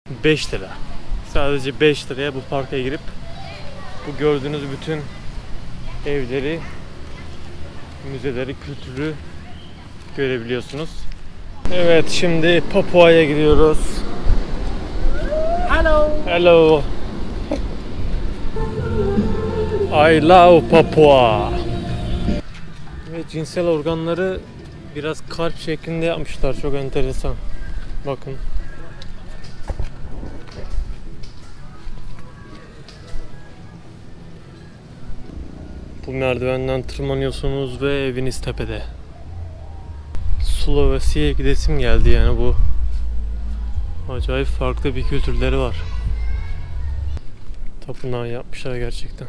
5 lira. Sadece 5 liraya bu parka girip bu gördüğünüz bütün evleri, müzeleri, kültürü görebiliyorsunuz. Evet, şimdi Papua'ya gidiyoruz. Hello. Hello. I love Papua. Ve cinsel organları biraz kalp şeklinde yapmışlar. Çok enteresan. Bakın. Bu merdivenden tırmanıyorsunuz ve eviniz tepede. Slovakya'ya gidesim geldi yani bu. Acayip farklı bir kültürleri var. Tapınağı yapmışlar gerçekten.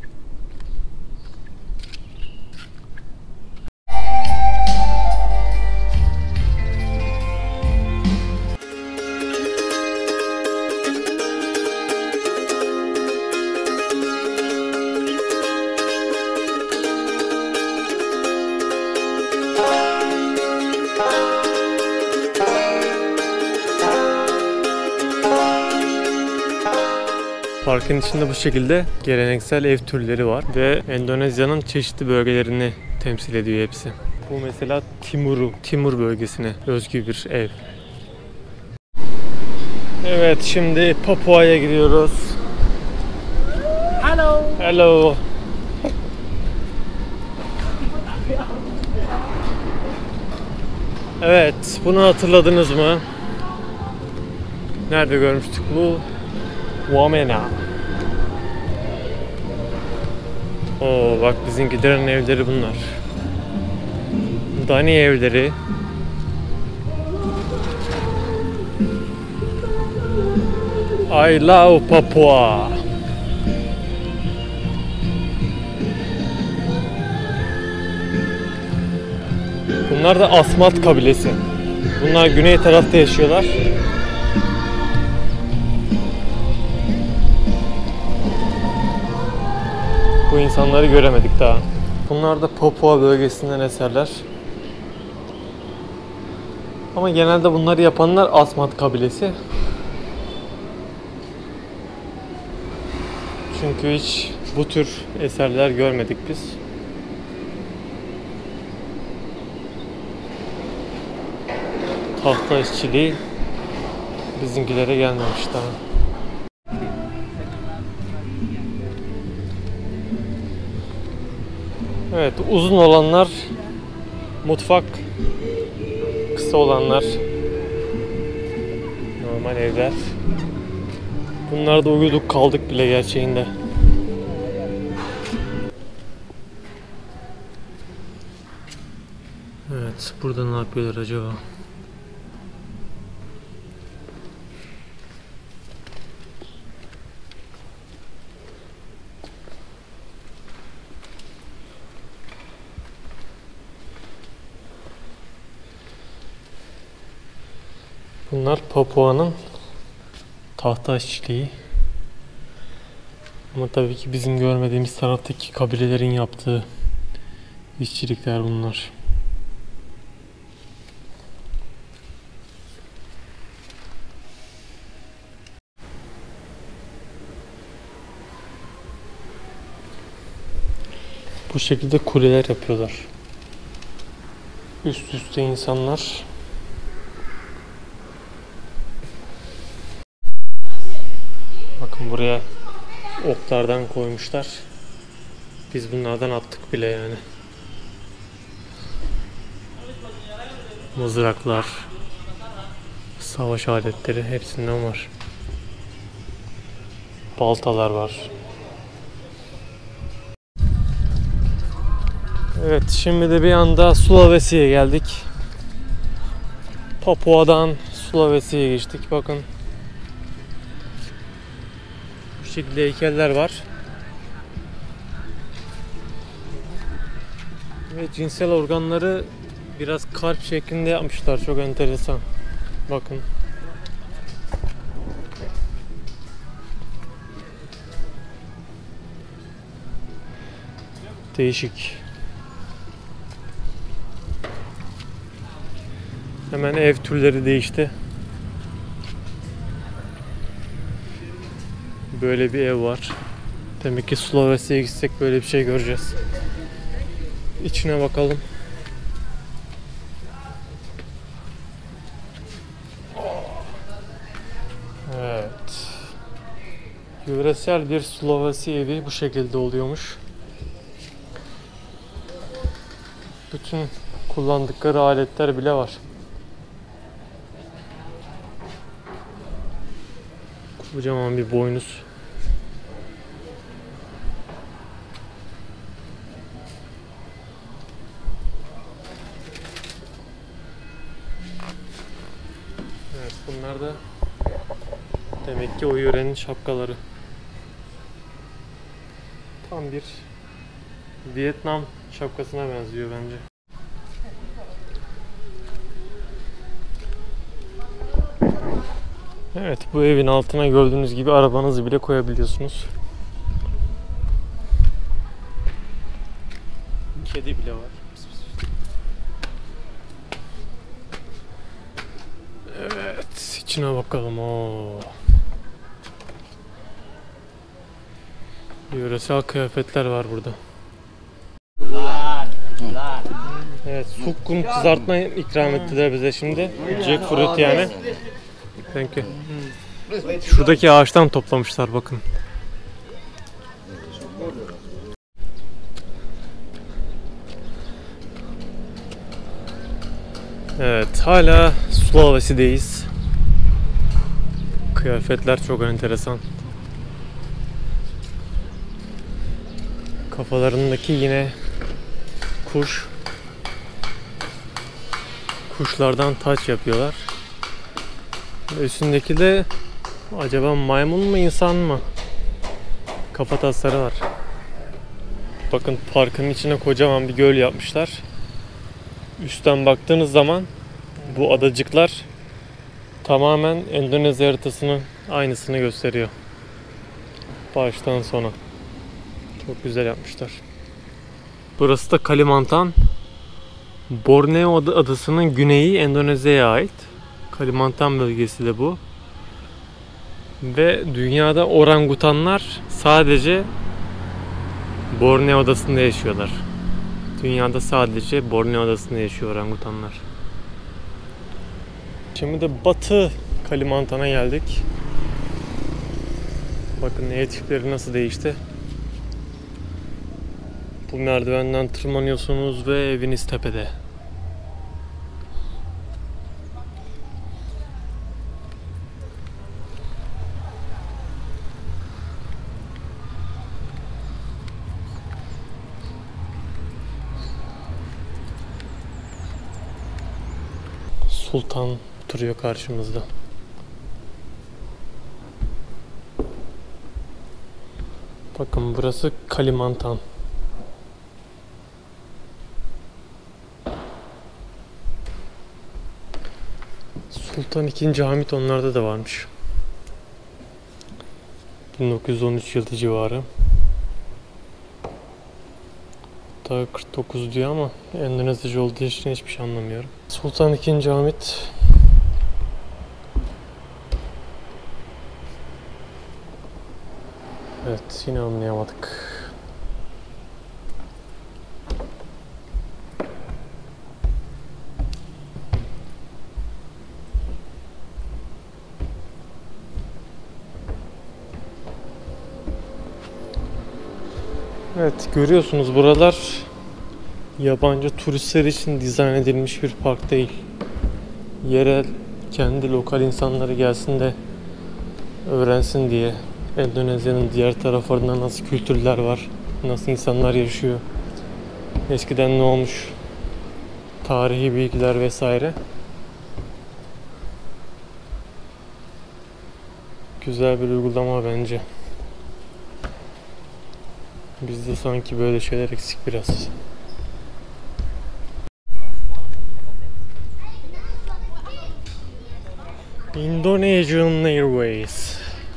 Parkın içinde bu şekilde geleneksel ev türleri var ve Endonezya'nın çeşitli bölgelerini temsil ediyor hepsi. Bu mesela Timur bölgesine özgü bir ev. Evet, şimdi Papua'ya gidiyoruz. Hello. Hello. Evet, bunu hatırladınız mı? Nerede görmüştük bu? Wamena. Oo, bak bizimkilerin evleri bunlar. Dani evleri. I love Papua. Bunlar da Asmat kabilesi. Bunlar güney tarafta yaşıyorlar. Bu insanları göremedik daha. Bunlar da Papua bölgesinden eserler. Ama genelde bunları yapanlar Asmat kabilesi. Çünkü hiç bu tür eserler görmedik biz. Tahta işçiliği bizimkilere gelmemiş daha. Evet, uzun olanlar mutfak, kısa olanlar normal evler. Bunlarda uyuduk kaldık bile gerçeğinde. Evet, burada ne yapıyorlar acaba? Bunlar Papua'nın tahta işçiliği. Ama tabii ki bizim görmediğimiz taraftaki kabilelerin yaptığı işçilikler bunlar. Bu şekilde kuleler yapıyorlar. Üst üste insanlar. Bakın buraya oklardan koymuşlar. Biz bunlardan attık bile yani. Mızraklar, savaş aletleri hepsinden var. Baltalar var. Evet, şimdi de bir anda Slovakya'ya geldik. Papua'dan Slovakya'ya geçtik. Bakın. Bu şekilde heykeller var. Ve cinsel organları biraz kalp şeklinde yapmışlar. Çok enteresan. Bakın. Değişik. Hemen ev türleri değişti. Böyle bir ev var. Demek ki Slovesya'ya gitsek böyle bir şey göreceğiz. İçine bakalım. Evet. Yöresel bir Slovakya evi bu şekilde oluyormuş. Bütün kullandıkları aletler bile var. Kocaman bir boynuz. Evet, bunlar da demek ki o yörenin şapkaları. Tam bir Vietnam şapkasına benziyor bence. Evet, bu evin altına gördüğünüz gibi arabanızı bile koyabiliyorsunuz. Kedi bile var. Evet, içine bakalım. Yöresel kıyafetler var burada. Evet, sukkum kızartma ikram ettiler bize şimdi. Jackfruit yani. Thank you. Şuradaki ağaçtan toplamışlar bakın. Evet, hala Slovasya'dayız. Kıyafetler çok enteresan. Kafalarındaki yine kuş. Kuşlardan taç yapıyorlar. Üstündeki de acaba maymun mu insan mı? Kafa tasları var. Bakın parkın içine kocaman bir göl yapmışlar. Üstten baktığınız zaman bu adacıklar tamamen Endonezya haritasının aynısını gösteriyor. Baştan sona. Çok güzel yapmışlar. Burası da Kalimantan. Borneo adasının güneyi Endonezya'ya ait. Kalimantan bölgesi de bu. Ve dünyada orangutanlar sadece Borneo adasında yaşıyorlar. Dünyada sadece Borneo adasında yaşıyor orangutanlar. Şimdi de Batı Kalimantan'a geldik. Bakın ev tipleri nasıl değişti. Bu merdivenden tırmanıyorsunuz ve eviniz tepede. Sultan oturuyor karşımızda. Bakın burası Kalimantan. Sultan II. Hamit onlarda da varmış. 1913 yılı civarı. Daha 49 diyor ama Endonezyaca olduğu için hiçbir şey anlamıyorum. Sultan II. Hamit evet, yine anlayamadık. Evet, görüyorsunuz buralar yabancı turistler için dizayn edilmiş bir park değil. Yerel, kendi lokal insanları gelsin de öğrensin diye. Endonezya'nın diğer taraflarında nasıl kültürler var, nasıl insanlar yaşıyor, eskiden ne olmuş, tarihi bilgiler vesaire. Güzel bir uygulama bence. Bizde sanki böyle şeyler eksik biraz. Indonesian Airways.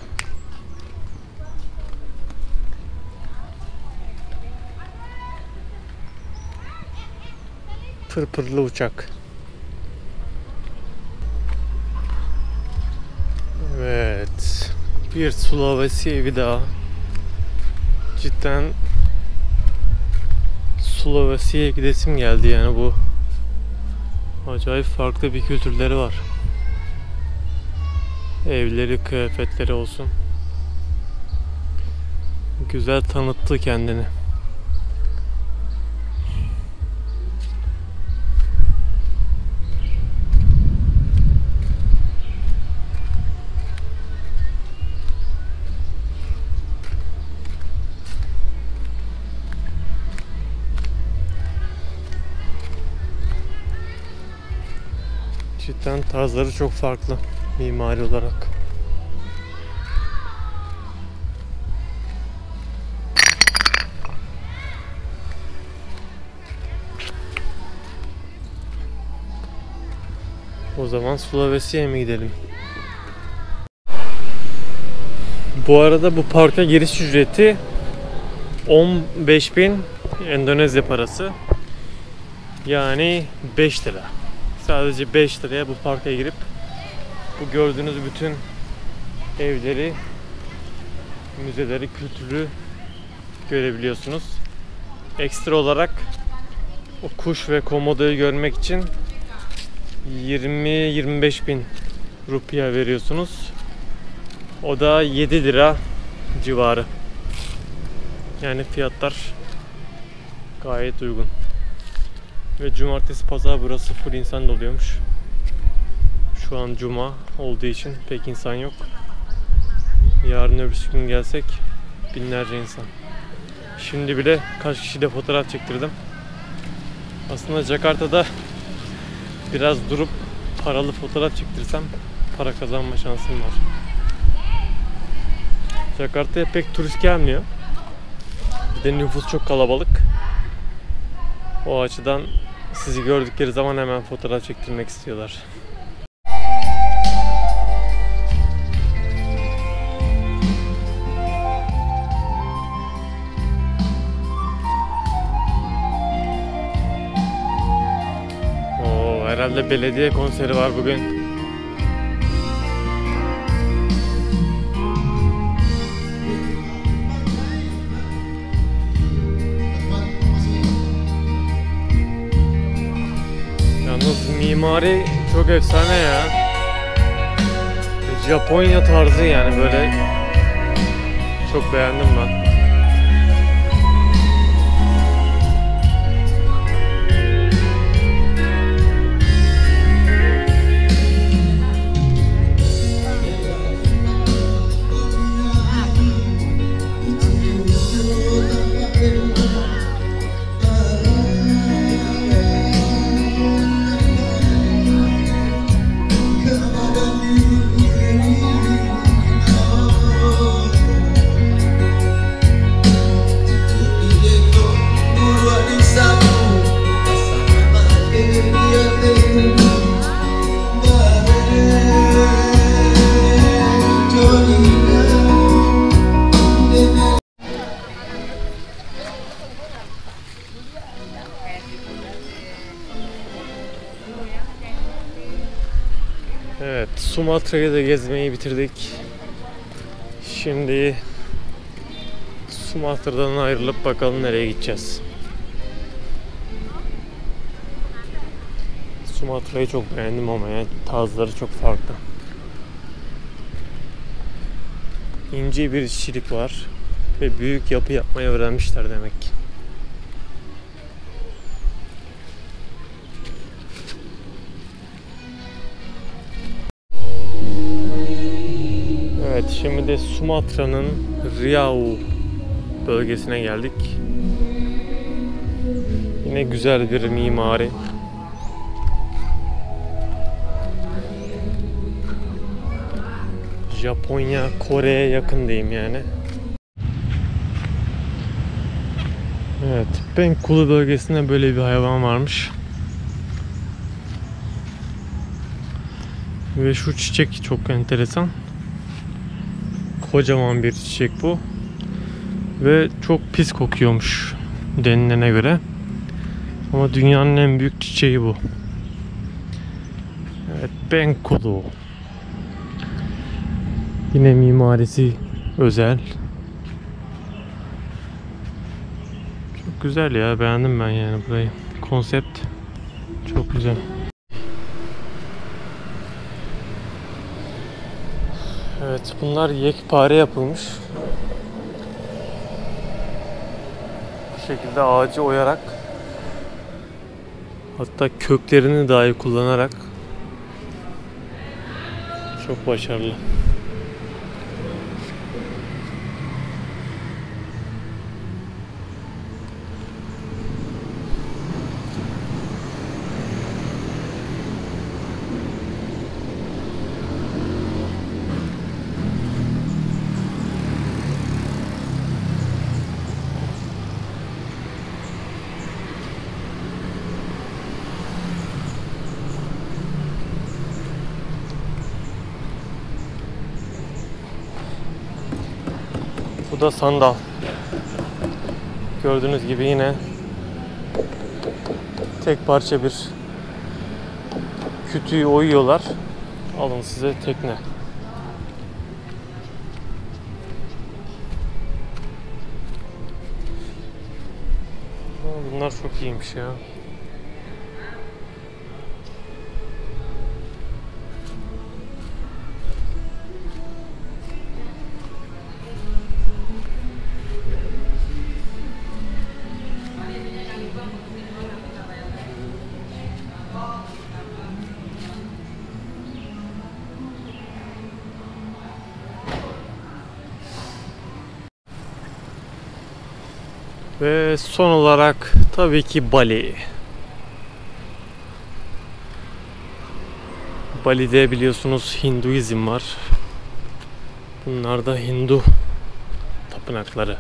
Pırpırlı uçak. Evet. Bir Sulawesi evi daha. Cidden Sulawesi'ye gidesim geldi yani bu. Acayip farklı bir kültürleri var. Evleri, kıyafetleri olsun. Güzel tanıttı kendini. Cidden tarzları çok farklı mimari olarak. O zaman Sulawesi'ye mi gidelim? Bu arada bu parka giriş ücreti 15.000 Endonezya parası. Yani 5 lira. Sadece 5 liraya bu parka girip bu gördüğünüz bütün evleri, müzeleri, kültürü görebiliyorsunuz. Ekstra olarak o kuş ve komodoyu görmek için 20-25 bin rupiye veriyorsunuz. O da 7 lira civarı. Yani fiyatlar gayet uygun. Ve cumartesi pazar burası full insan doluyormuş. Şu an cuma olduğu için pek insan yok. Yarın öbürsü gün gelsek binlerce insan. Şimdi bile kaç kişiyle fotoğraf çektirdim. Aslında Jakarta'da biraz durup paralı fotoğraf çektirsem para kazanma şansım var. Jakarta'ya pek turist gelmiyor. Bir de nüfus çok kalabalık. O açıdan sizi gördükleri zaman hemen fotoğraf çektirmek istiyorlar. Oo, herhalde belediye konseri var bugün. Mimari çok efsane ya. Japonya tarzı yani böyle. Çok beğendim ben. Evet, Sumatra'yı da gezmeyi bitirdik. Şimdi Sumatra'dan ayrılıp bakalım nereye gideceğiz. Sumatra'yı çok beğendim ama yani tarzları çok farklı. İnce bir işçilik var ve büyük yapı yapmayı öğrenmişler demek ki. Evet, şimdi de Sumatra'nın Riau bölgesine geldik. Yine güzel bir mimari. Japonya, Kore'ye yakın diyeyim yani. Evet, Bengkulu bölgesinde böyle bir hayvan varmış. Ve şu çiçek çok enteresan. Kocaman bir çiçek bu. Ve çok pis kokuyormuş denilene göre. Ama dünyanın en büyük çiçeği bu. Evet, Bengkulu. Yine mimarisi özel. Çok güzel ya, beğendim ben yani burayı. Konsept çok güzel. Evet, bunlar yekpare yapılmış. Bu şekilde ağacı oyarak, hatta köklerini dahi kullanarak çok başarılı. Bu da sandal. Gördüğünüz gibi yine tek parça bir kütüğü oyuyorlar. Alın size tekne. Bunlar çok iyiymiş ya. Ve son olarak tabii ki Bali. Bali'de biliyorsunuz Hinduizm var. Bunlar da Hindu tapınakları.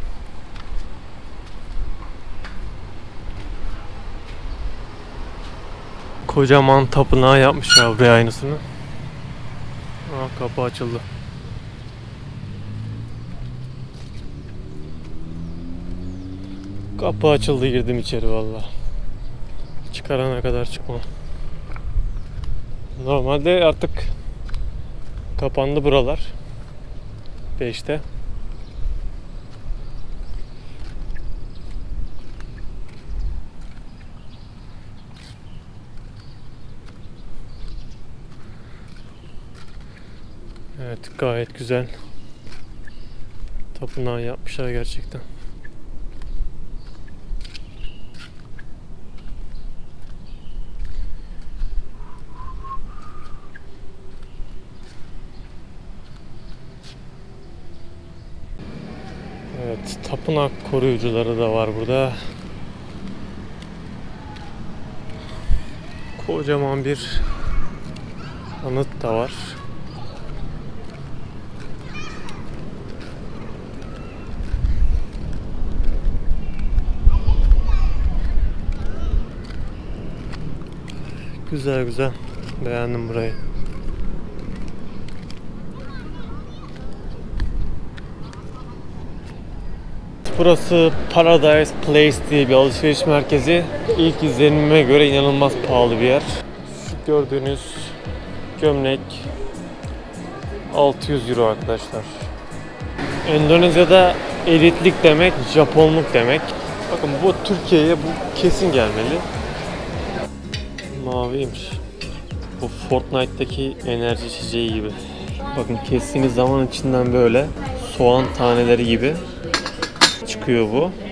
Kocaman tapınağı yapmışlar buraya aynısını. Aa, kapı açıldı. Kapı açıldı, girdim içeri valla. Çıkarana kadar çıkmam. Normalde artık kapandı buralar. 5'te. Evet, gayet güzel. Tapınağı yapmışlar gerçekten. Evet, tapınak koruyucuları da var burada. Kocaman bir anıt da var. Güzel güzel. Beğendim burayı. Burası Paradise Place diye bir alışveriş merkezi. İlk izlenimime göre inanılmaz pahalı bir yer. Şu gördüğünüz gömlek 600 euro arkadaşlar. Endonezya'da elitlik demek, Japonluk demek. Bakın bu Türkiye'ye bu kesin gelmeli. Maviymiş. Bu Fortnite'daki enerji içeceği gibi. Bakın kestiğiniz zaman içinden böyle soğan taneleri gibi çıkıyor bu.